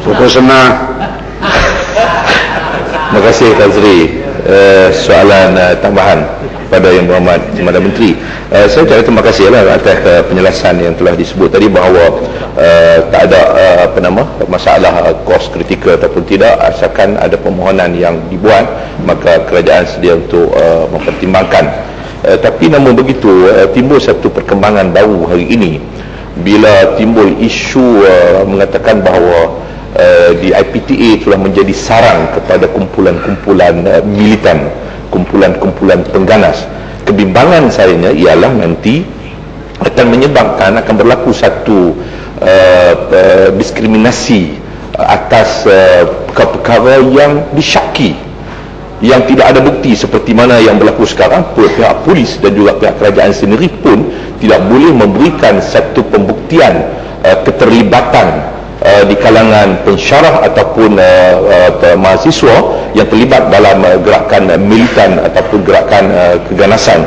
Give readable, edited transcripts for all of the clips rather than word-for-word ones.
Pokok Senar. Terima kasih Tazri. Soalan tambahan pada Yang Berhormat Perdana Menteri. Saya ucapkan terima kasih atas penjelasan yang telah disebut tadi bahawa tak ada masalah kos kritikal ataupun tidak, asalkan ada permohonan yang dibuat maka kerajaan sedia untuk mempertimbangkan. Tapi namun begitu, timbul satu perkembangan baru hari ini bila timbul isu mengatakan bahawa di IPTA telah menjadi sarang kepada kumpulan-kumpulan militan, kumpulan-kumpulan pengganas. Kebimbangan saya ialah nanti akan menyebabkan akan berlaku satu diskriminasi atas perkara yang disyaki, yang tidak ada bukti, seperti mana yang berlaku sekarang. Pihak polis dan juga pihak kerajaan sendiri pun tidak boleh memberikan satu pembuktian keterlibatan di kalangan pensyarah ataupun mahasiswa yang terlibat dalam gerakan militan ataupun gerakan keganasan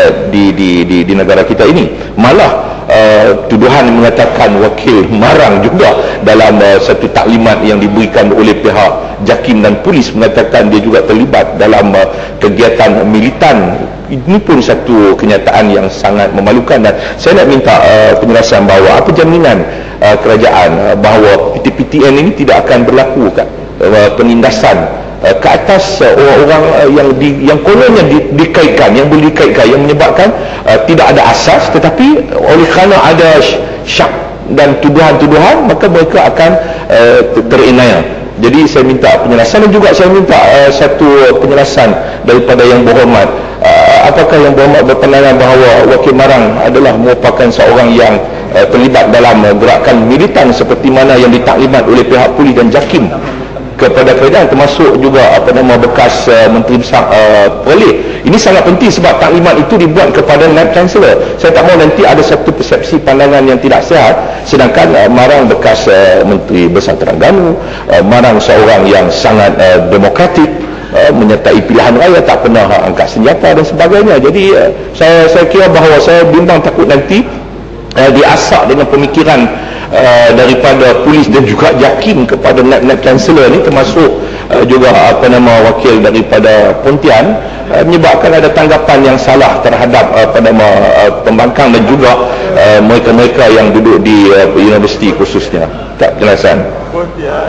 di negara kita ini. Malah tuduhan mengatakan wakil marang juga dalam satu taklimat yang diberikan oleh pihak JAKIM dan polis, mengatakan dia juga terlibat dalam kegiatan militan. Ini pun satu kenyataan yang sangat memalukan, dan saya nak minta penjelasan bahawa apa jaminan kerajaan bahawa PTPTN ini tidak akan berlaku penindasan ke atas orang-orang yang kononnya dikaitkan, yang boleh dikaitkan, yang menyebabkan tidak ada asas, tetapi oleh kerana ada syak dan tuduhan-tuduhan maka mereka akan tereniaya. Jadi saya minta penjelasan, dan juga saya minta satu penjelasan daripada Yang Berhormat. Apakah Yang Berhormat berpandangan bahawa wakil marang adalah merupakan seorang yang terlibat dalam gerakan militan seperti mana yang ditaklimat oleh pihak polis dan JAKIM kepada kerajaan, termasuk juga bekas Menteri Besar Perlis. Ini sangat penting sebab taklimat itu dibuat kepada Naib Chancellor. Saya tak mahu nanti ada satu persepsi pandangan yang tidak sihat, sedangkan marang bekas Menteri Besar Terengganu, marang seorang yang sangat demokratik, menyertai pilihan raya, tak pernah angkat senjata dan sebagainya. Jadi saya kira bahawa saya bimbang takut nanti diasak dengan pemikiran daripada polis dan juga JAKIM kepada Naib Chancellor ni, termasuk juga wakil daripada Pontian, menyebabkan ada tanggapan yang salah terhadap pembangkang dan juga mereka-mereka yang duduk di universiti khususnya. Tak penjelasan. Pontian.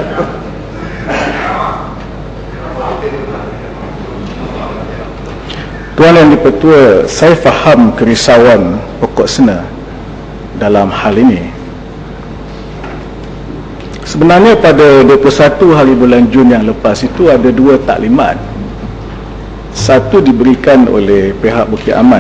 Tuan Yang Dipertua, saya faham kerisauan pokok sena dalam hal ini. Sebenarnya pada 21 hari bulan Jun yang lepas itu ada dua taklimat. Satu diberikan oleh pihak Bukit Aman.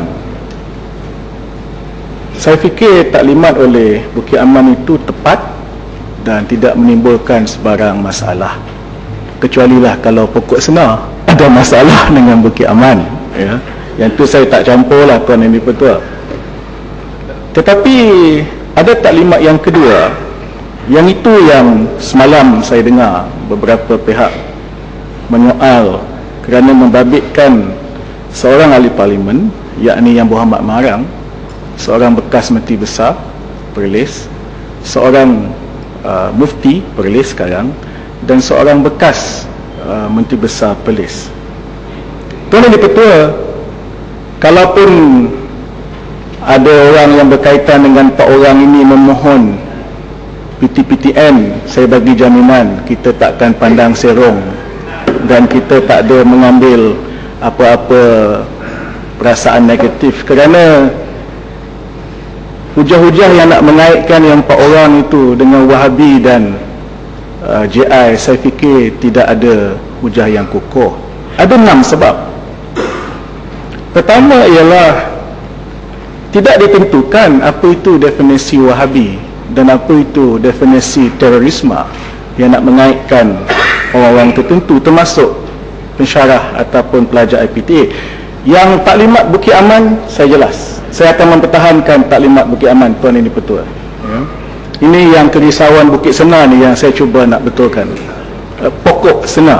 Saya fikir taklimat oleh Bukit Aman itu tepat dan tidak menimbulkan sebarang masalah. Kecualilah kalau pokok sena ada masalah dengan Bukit Aman, ya. Yang itu saya tak campur lah, Tuan Yang Dipertua. Tetapi ada taklimat yang kedua, yang itu yang semalam saya dengar beberapa pihak menyoal kerana membabitkan seorang ahli parlimen, yakni Yang Berhormat Marang, seorang bekas Menteri Besar Perlis, seorang mufti Perlis sekarang, dan seorang bekas Menteri Besar Perlis. Tuan Yang Dipertua, kalaupun ada orang yang berkaitan dengan 4 orang ini memohon PTPTN, saya bagi jaminan kita takkan pandang serong dan kita tak ada mengambil apa-apa perasaan negatif, kerana hujah-hujah yang nak mengaitkan yang 4 orang itu dengan Wahabi dan JI, saya fikir tidak ada hujah yang kukuh. Ada 6 sebab. Pertama ialah tidak ditentukan apa itu definisi Wahabi dan apa itu definisi terorisme yang nak mengaitkan orang-orang tertentu, termasuk pensyarah ataupun pelajar IPTA. Yang taklimat Bukit Aman saya jelas, saya akan mempertahankan taklimat Bukit Aman, Tuan Yang Dipertua, ya. Ini yang kerisauan Bukit Sena ni yang saya cuba nak betulkan, pokok Sena.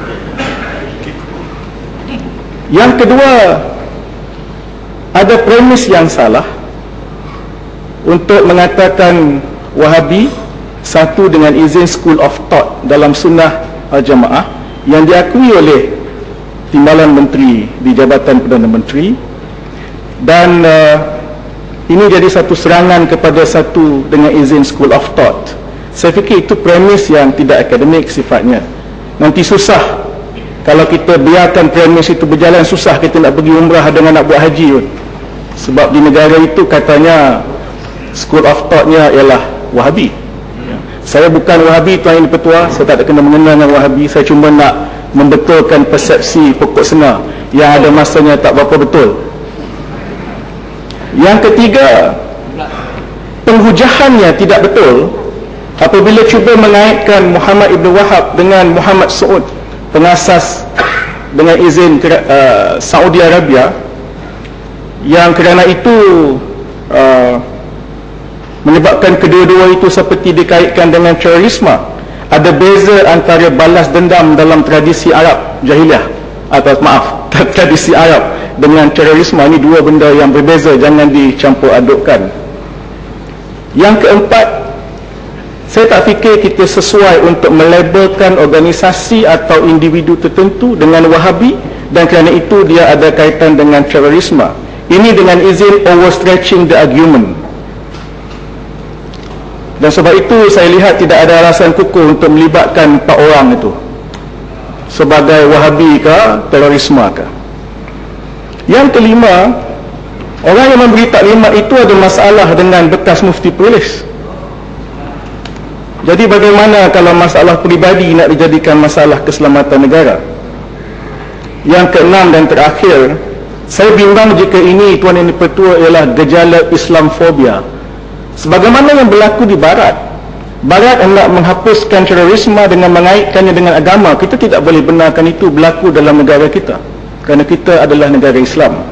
Yang kedua, ada premis yang salah untuk mengatakan Wahabi satu dengan izin School of Thought dalam Sunnah Al-Jamaah yang diakui oleh Timbalan Menteri di Jabatan Perdana Menteri, dan ini jadi satu serangan kepada satu dengan izin School of Thought. Saya fikir itu premis yang tidak akademik sifatnya. Nanti susah kalau kita biarkan premis itu berjalan, susah kita nak pergi umrah dengan nak buat haji pun. Sebab di negara itu katanya School of Thought-nya ialah Wahabi. Saya bukan Wahabi, Tuan Yang Di-Pertua, saya tak ada kena mengenal dengan Wahabi. Saya cuma nak membetulkan persepsi pokok senar yang ada masanya tak berapa betul. Yang ketiga, penghujahannya tidak betul apabila cuba mengaitkan Muhammad Ibn Wahab dengan Muhammad Saud, pengasas dengan izin Saudi Arabia, yang kerana itu menyebabkan kedua-dua itu seperti dikaitkan dengan terorisme. Ada beza antara balas dendam dalam tradisi Arab jahiliah, atau maaf, tradisi Arab dengan terorisme. Ini dua benda yang berbeza, jangan dicampur adukkan. Yang keempat, saya tak fikir kita sesuai untuk melabelkan organisasi atau individu tertentu dengan Wahabi, dan kerana itu dia ada kaitan dengan terorisme. Ini dengan izin overstretching the argument. Dan sebab itu saya lihat tidak ada alasan kukuh untuk melibatkan 4 orang itu sebagai Wahabi ke terorisme ke. Yang kelima, orang yang memberi taklimat itu ada masalah dengan bekas mufti polis. Jadi bagaimana kalau masalah peribadi nak dijadikan masalah keselamatan negara? Yang keenam dan terakhir, saya bimbang jika ini, Tuan Yang Di-Pertua, ialah gejala Islamfobia. Sebagaimana yang berlaku di Barat. Barat hendak menghapuskan terorisme dengan mengaitkannya dengan agama. Kita tidak boleh benarkan itu berlaku dalam negara kita, kerana kita adalah negara Islam.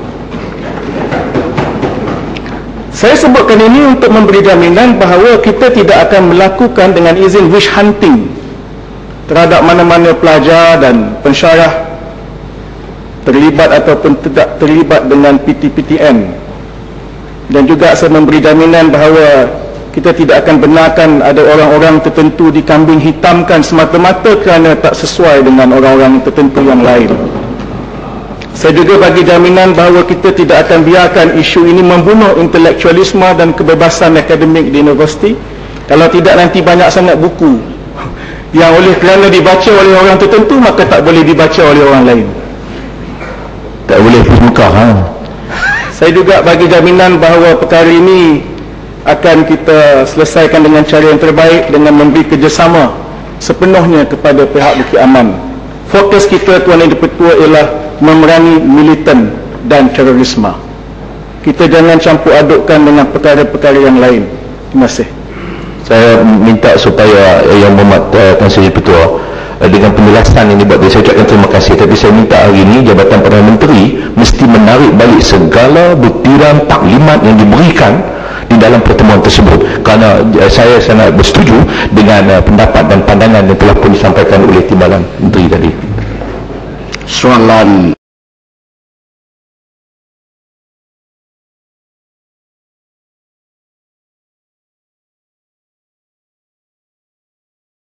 Saya sebutkan ini untuk memberi jaminan bahawa kita tidak akan melakukan dengan izin wish hunting terhadap mana-mana pelajar dan pensyarah terlibat ataupun tidak terlibat dengan PTPTN. Dan juga saya memberi jaminan bahawa kita tidak akan benarkan ada orang-orang tertentu dikambing hitamkan semata-mata kerana tak sesuai dengan orang-orang tertentu yang lain. Saya juga bagi jaminan bahawa kita tidak akan biarkan isu ini membunuh intelektualisme dan kebebasan akademik di universiti. Kalau tidak, nanti banyak sangat buku yang oleh kerana dibaca oleh orang tertentu maka tak boleh dibaca oleh orang lain. Tak boleh bermukah. Saya juga bagi jaminan bahawa perkara ini akan kita selesaikan dengan cara yang terbaik dengan memberi kerjasama sepenuhnya kepada pihak Bukit Aman. Fokus kita, Tuan Yang Di-Pertua, ialah memerangi militan dan terorisme. Kita jangan campur adukkan dengan perkara-perkara yang lain. Terima kasih. Saya minta supaya Yang Berhormat Tan Sri Di-Pertua dengan penjelasan ini buat saya ucapkan terima kasih, tapi saya minta hari ini Jabatan Perdana Menteri mesti menarik balik segala butiran taklimat yang diberikan di dalam pertemuan tersebut, kerana saya sangat bersetuju dengan pendapat dan pandangan yang telah pun disampaikan oleh Timbalan Menteri tadi. Soalan